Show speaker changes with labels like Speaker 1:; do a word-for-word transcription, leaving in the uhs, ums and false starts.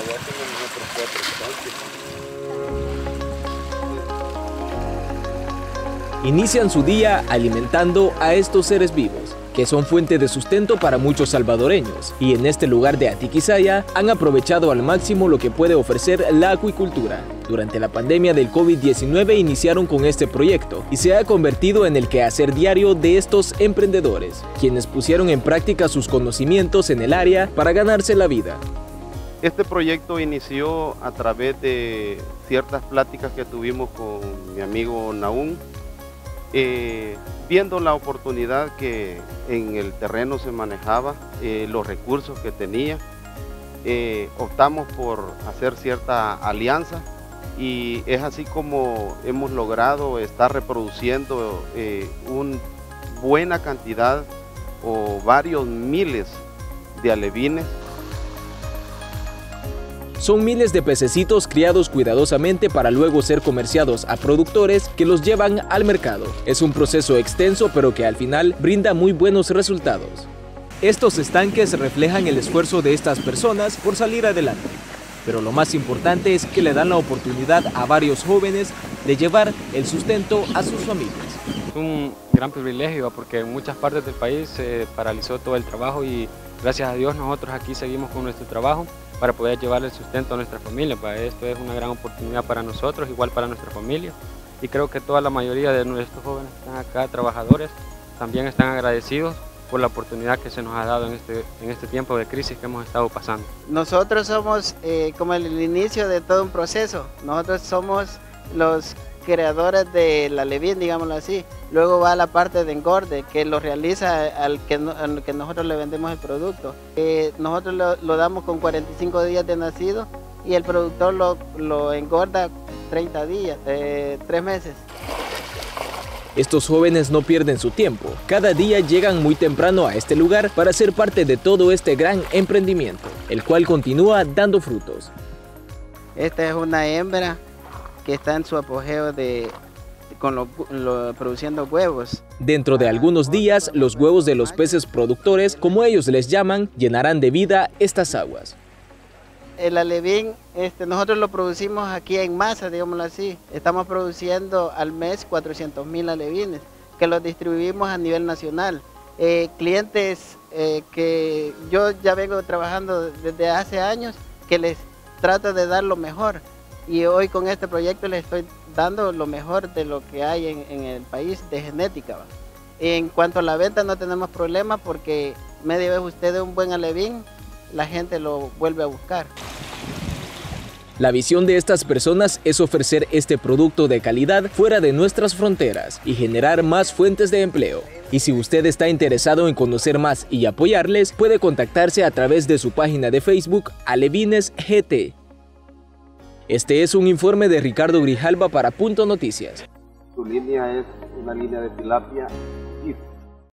Speaker 1: ya tenemos otros cuatro estanques.
Speaker 2: Inician su día alimentando a estos seres vivos, que son fuente de sustento para muchos salvadoreños, y en este lugar de Atiquizaya han aprovechado al máximo lo que puede ofrecer la acuicultura. Durante la pandemia del COVID diecinueve iniciaron con este proyecto y se ha convertido en el quehacer diario de estos emprendedores, quienes pusieron en práctica sus conocimientos en el área para ganarse la vida.
Speaker 1: Este proyecto inició a través de ciertas pláticas que tuvimos con mi amigo Nahum, eh, viendo la oportunidad que en el terreno se manejaba, eh, los recursos que tenía, eh, optamos por hacer cierta alianza y es así como hemos logrado estar reproduciendo eh, una buena cantidad o varios miles de alevines.
Speaker 2: Son miles de pececitos criados cuidadosamente para luego ser comerciados a productores que los llevan al mercado. Es un proceso extenso pero que al final brinda muy buenos resultados. Estos estanques reflejan el esfuerzo de estas personas por salir adelante. Pero lo más importante es que le dan la oportunidad a varios jóvenes de llevar el sustento a sus familias.
Speaker 3: Es un gran privilegio porque en muchas partes del país se paralizó todo el trabajo y gracias a Dios nosotros aquí seguimos con nuestro trabajo para poder llevar el sustento a nuestra familia. Para esto es una gran oportunidad para nosotros, igual para nuestra familia. Y creo que toda la mayoría de nuestros jóvenes que están acá, trabajadores, también están agradecidos por la oportunidad que se nos ha dado en este, en este tiempo de crisis que hemos estado pasando.
Speaker 4: Nosotros somos eh, como el, el inicio de todo un proceso. Nosotros somos los creadores del alevín, digámoslo así. Luego va la parte de engorde, que lo realiza al que, al que nosotros le vendemos el producto. Eh, nosotros lo, lo damos con cuarenta y cinco días de nacido y el productor lo, lo engorda treinta días, eh, tres meses.
Speaker 2: Estos jóvenes no pierden su tiempo. Cada día llegan muy temprano a este lugar para ser parte de todo este gran emprendimiento, el cual continúa dando frutos.
Speaker 4: Esta es una hembra que está en su apogeo de, con lo, lo, produciendo huevos.
Speaker 2: Dentro de algunos días, los huevos de los peces productores, como ellos les llaman, llenarán de vida estas aguas.
Speaker 4: El alevín, este, nosotros lo producimos aquí en masa, digámoslo así. Estamos produciendo al mes cuatrocientos mil alevines, que los distribuimos a nivel nacional. Eh, clientes eh, que yo ya vengo trabajando desde hace años, que les trato de dar lo mejor. Y hoy con este proyecto les estoy dando lo mejor de lo que hay en, en el país de genética. En cuanto a la venta no tenemos problema porque media vez usted de un buen alevín, la gente lo vuelve a buscar.
Speaker 2: La visión de estas personas es ofrecer este producto de calidad fuera de nuestras fronteras y generar más fuentes de empleo. Y si usted está interesado en conocer más y apoyarles, puede contactarse a través de su página de Facebook Alevines G T. Este es un informe de Ricardo Grijalva para Punto Noticias.
Speaker 1: Su línea es una línea de tilapia I F.